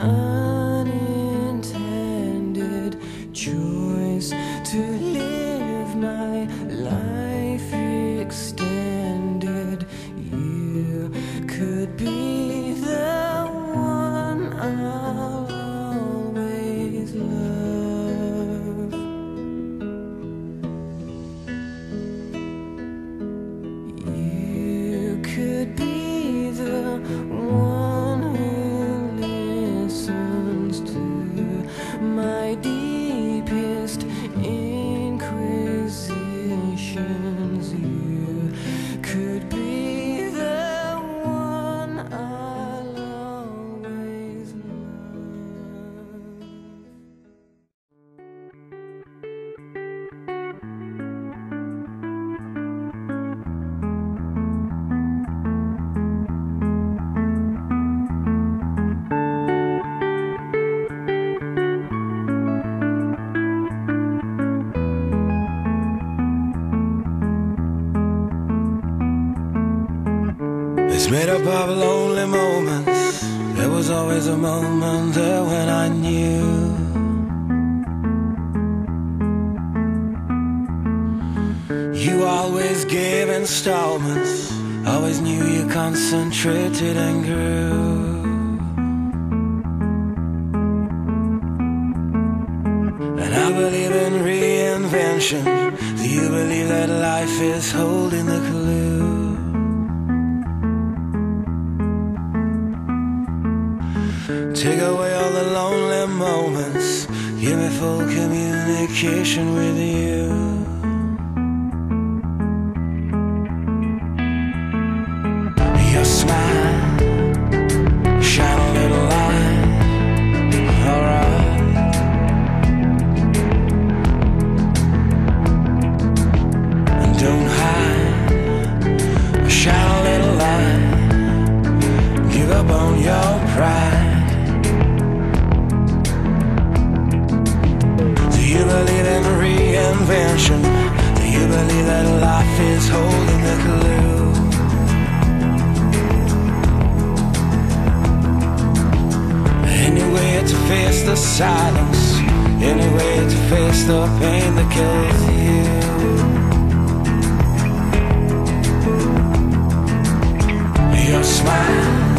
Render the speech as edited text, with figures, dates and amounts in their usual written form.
unintended choice to live my life extended. You could be the one I'll always love. You could be the one who listens to my deepest inquisitions. You could be the one I'll always love. It's made up of lonely moments. There was always a moment there when I knew you always gave installments, always knew you concentrated and grew. And I believe in reinvention. Do you believe that life is holding the clue? Take away all the lonely moments, give me full communication with you. Your smile, shine a little light, alright. And don't hide, shine a little light, give up on your pride. Do you believe in reinvention? Do you believe that life is holding the clue? Any way to face the silence, any way to face the pain that kills you. Your smile,